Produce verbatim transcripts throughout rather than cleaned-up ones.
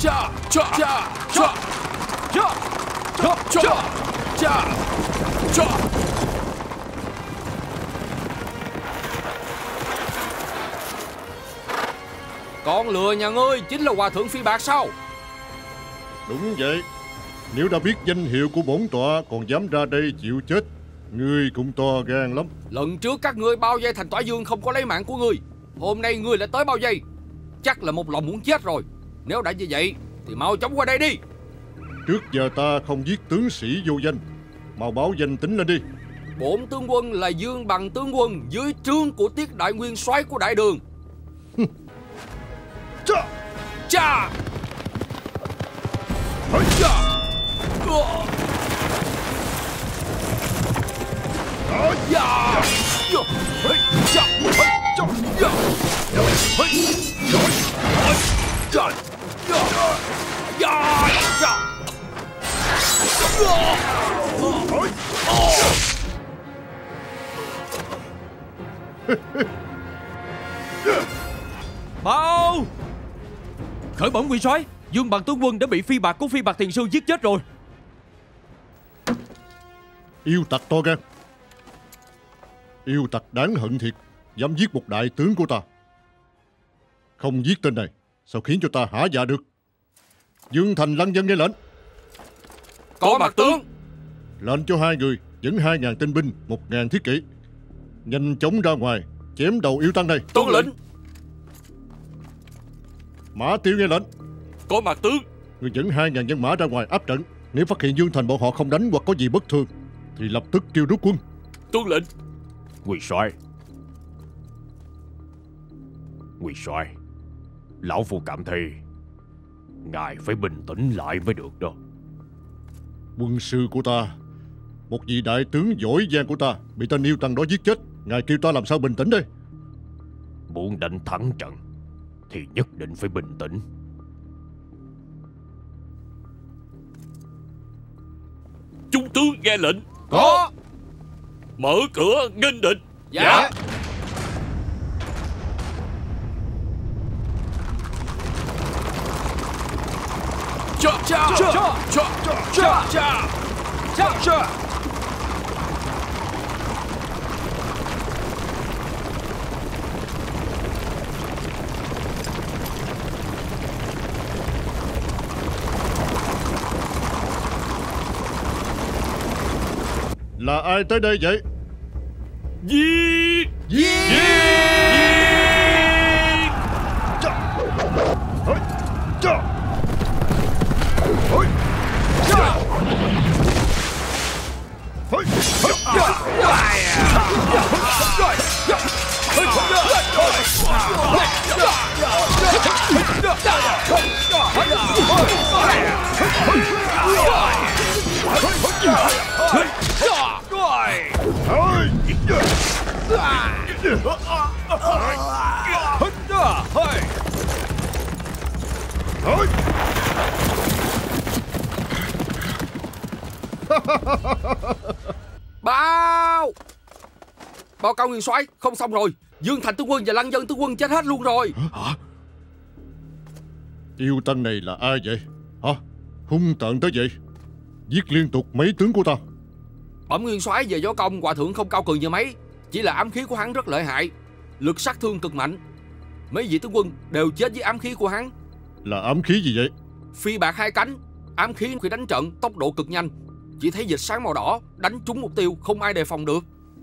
cha cha cha cha cha cha cha cha cha. Con lừa nhà ngươi chính là hòa thượng Phi Bạc sao? Đúng vậy. Nếu đã biết danh hiệu của bổn tọa còn dám ra đây chịu chết, ngươi cũng to gan lắm. Lần trước các ngươi bao vây thành Tỏa Dương không có lấy mạng của ngươi, hôm nay ngươi lại tới bao vây, chắc là một lòng muốn chết rồi. Nếu đã như vậy thì mau chóng qua đây đi. Trước giờ ta không giết tướng sĩ vô danh, mau báo danh tính lên đi. Bổn tướng quân là Dương Bằng tướng quân dưới trướng của Tiết đại nguyên soái của Đại Đường. Cha cha cha. Báo khởi bẩm nguyên soái, Dương Bằng tướng quân đã bị Phi Bạc của Phi Bạc Thiền Sư giết chết rồi. Yêu tặc to gan, yêu tặc đáng hận thiệt, dám giết một đại tướng của ta. Không giết tên này sao khiến cho ta hả dạ được. Dương Thành lăng dân nghe lệnh. Có mặt tướng. Lệnh cho hai người dẫn hai ngàn tinh binh, một ngàn thiết kỵ, nhanh chóng ra ngoài chém đầu yêu tăng này. Tuân lệnh. Mã Tiêu nghe lệnh. Có mặt tướng. Người dẫn hai ngàn dân mã ra ngoài áp trận. Nếu phát hiện Dương Thành bọn họ không đánh hoặc có gì bất thường thì lập tức kêu rút quân. Tuân lệnh. Nguyên soái, Nguyên soái, lão phu cảm thấy ngài phải bình tĩnh lại mới được đó. Quân sư của ta, một vị đại tướng giỏi giang của ta bị tên yêu tăng đó giết chết, ngài kêu ta làm sao bình tĩnh đây? Muốn đánh thắng trận thì nhất định phải bình tĩnh. Trung tướng nghe lệnh. Có. Mở cửa nghênh địch. Dạ, dạ. Cha cha cha cha cha cha cha cha. Là ai tới đây vậy? Giết! Giết! Giết! Cha! Hỡi! Cha! Hỡi! Cha! Hỡi! Báo báo cáo nguyên soái, không xong rồi. Dương Thành tướng quân và Lăng Dân tướng quân chết hết luôn rồi. Hả? Yêu tăng này là ai vậy? Hả? Hung tợn tới vậy, giết liên tục mấy tướng của ta. Bẩm nguyên soái, về võ công hòa thượng không cao cường như mấy, chỉ là ám khí của hắn rất lợi hại, lực sát thương cực mạnh. Mấy vị tướng quân đều chết với ám khí của hắn. Là ám khí gì vậy? Phi Bạc hai cánh. Ám khí khi đánh trận tốc độ cực nhanh, chỉ thấy dịch sáng màu đỏ, đánh trúng mục tiêu không ai đề phòng được.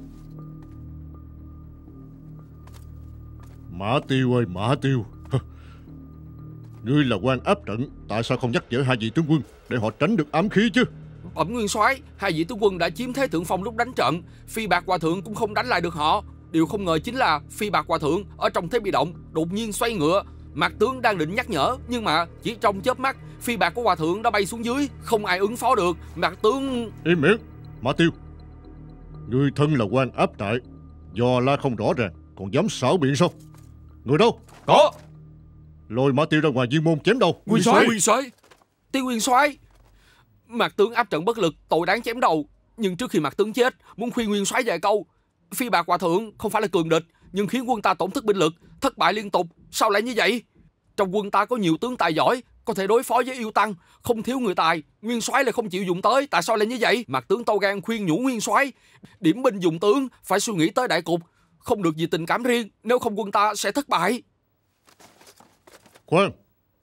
Mã Tiêu ơi Mã Tiêu, ngươi là quan áp trận, tại sao không nhắc nhở hai vị tướng quân để họ tránh được ám khí chứ? Bẩm nguyên soái, hai vị tướng quân đã chiếm thế thượng phong lúc đánh trận, Phi Bạc hòa thượng cũng không đánh lại được họ. Điều không ngờ chính là Phi Bạc hòa thượng ở trong thế bị động đột nhiên xoay ngựa. Mạc tướng đang định nhắc nhở, nhưng mà chỉ trong chớp mắt Phi Bạc của hòa thượng đã bay xuống dưới, không ai ứng phó được. Mạc tướng... Im miệng. Mã Tiêu, ngươi thân là quan áp trại, dò la không rõ ràng còn dám xảo biện sao? Người đâu? Có. Lôi Mã Tiêu ra ngoài viên môn chém đầu. Nguyên soái, nguyên soái, Tiêu nguyên soái. Mạc tướng áp trận bất lực, tội đáng chém đầu. Nhưng trước khi Mạc tướng chết, muốn khuyên nguyên soái vài câu. Phi Bạc hòa thượng không phải là cường địch, nhưng khiến quân ta tổn thất binh lực, thất bại liên tục. Sao lại như vậy? Trong quân ta có nhiều tướng tài giỏi, có thể đối phó với yêu tăng, không thiếu người tài. Nguyên soái lại không chịu dùng tới, tại sao lại như vậy? Mạc tướng Tâu Gan khuyên nhủ Nguyên soái, điểm binh dùng tướng phải suy nghĩ tới đại cục, không được vì tình cảm riêng, nếu không quân ta sẽ thất bại. Khoan!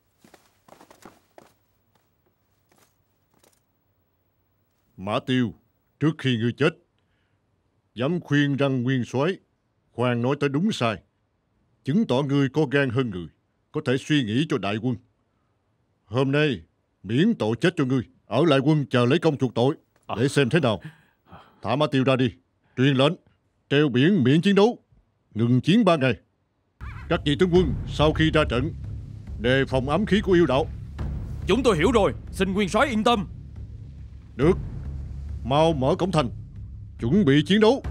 Mã Tiêu, trước khi ngươi chết, dám khuyên răng Nguyên soái khoan nói tới đúng sai, chứng tỏ ngươi có gan hơn người, có thể suy nghĩ cho đại quân. Hôm nay miễn tội chết cho ngươi, ở lại quân chờ lấy công chuộc tội, để xem thế nào. Thả Mã Tiêu ra đi, truyền lệnh treo biển miễn chiến đấu, ngừng chiến ba ngày. Các vị tướng quân sau khi ra trận đề phòng ám khí của yêu đạo. Chúng tôi hiểu rồi, xin Nguyên soái yên tâm. Được, mau mở cổng thành, chuẩn bị chiến đấu.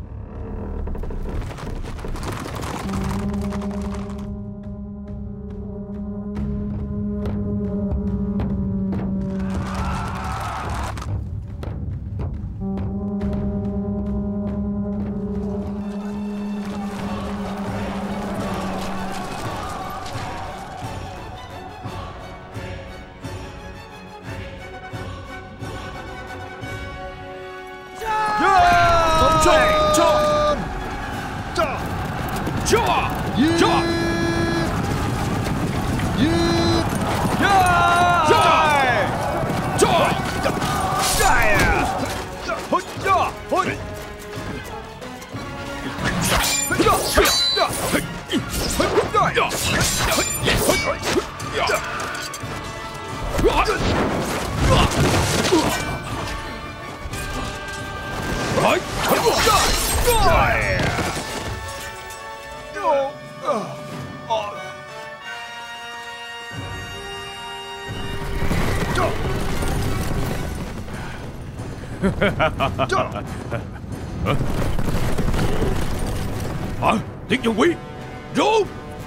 Hả? Tiết Nhân Quý, rút!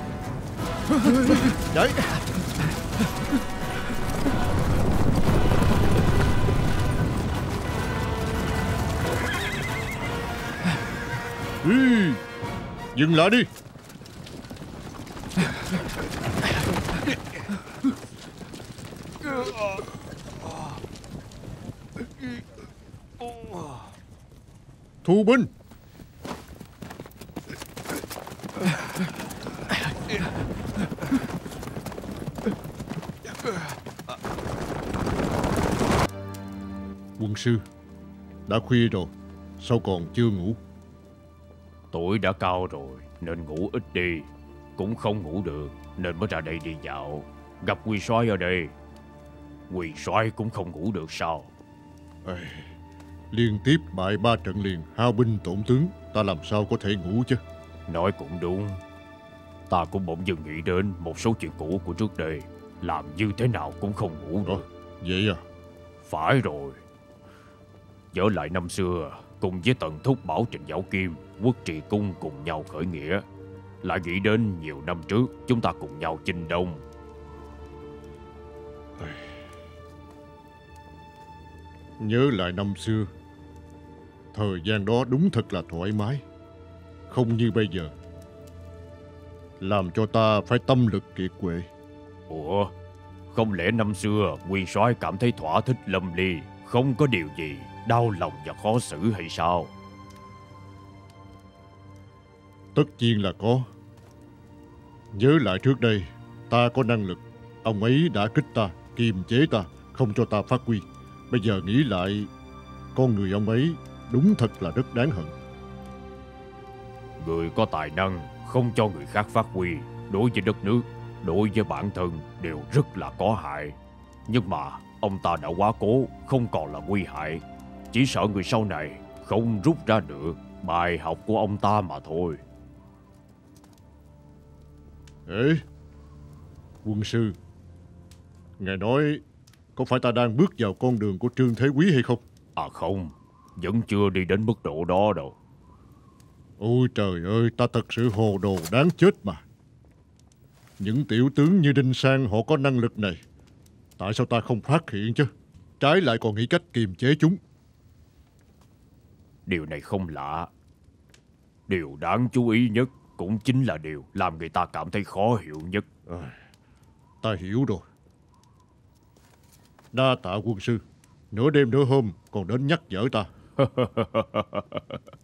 Đấy. Ý, dừng lại đi. Thu binh. Quân sư, đã khuya rồi, sao còn chưa ngủ? Tuổi đã cao rồi nên ngủ ít đi, cũng không ngủ được nên mới ra đây đi dạo. Gặp Nguyên soái ở đây, Nguyên soái cũng không ngủ được sao? Ê, liên tiếp bại ba trận liền, hao binh tổn tướng, ta làm sao có thể ngủ chứ? Nói cũng đúng. Ta cũng bỗng dưng nghĩ đến một số chuyện cũ của trước đây, làm như thế nào cũng không ngủ được. Vậy à? Phải rồi. Nhớ lại năm xưa, cùng với Tần Thúc Bảo Trịnh Giáo Kim, Quốc Trì Cung cùng nhau khởi nghĩa. Lại nghĩ đến nhiều năm trước chúng ta cùng nhau chinh đông. Nhớ lại năm xưa, thời gian đó đúng thật là thoải mái, không như bây giờ, làm cho ta phải tâm lực kiệt quệ. Ủa, không lẽ năm xưa Nguyên soái cảm thấy thỏa thích lâm ly, không có điều gì đau lòng và khó xử hay sao? Tất nhiên là có. Nhớ lại trước đây, ta có năng lực, ông ấy đã kích ta, kiềm chế ta, không cho ta phát huy. Bây giờ nghĩ lại, con người ông ấy đúng thật là rất đáng hận. Người có tài năng không cho người khác phát huy, đối với đất nước, đối với bản thân đều rất là có hại. Nhưng mà ông ta đã quá cố, không còn là nguy hại. Chỉ sợ người sau này không rút ra được bài học của ông ta mà thôi. Ê, quân sư, ngài nói có phải ta đang bước vào con đường của Trương Thế Quý hay không? À không, vẫn chưa đi đến mức độ đó đâu. Ôi trời ơi, ta thật sự hồ đồ đáng chết mà. Những tiểu tướng như Đinh Sang họ có năng lực này, tại sao ta không phát hiện chứ? Trái lại còn nghĩ cách kiềm chế chúng. Điều này không lạ. Điều đáng chú ý nhất cũng chính là điều làm người ta cảm thấy khó hiểu nhất. À, ta hiểu rồi. Đa tạ quân sư. Nửa đêm nửa hôm còn đến nhắc nhở ta.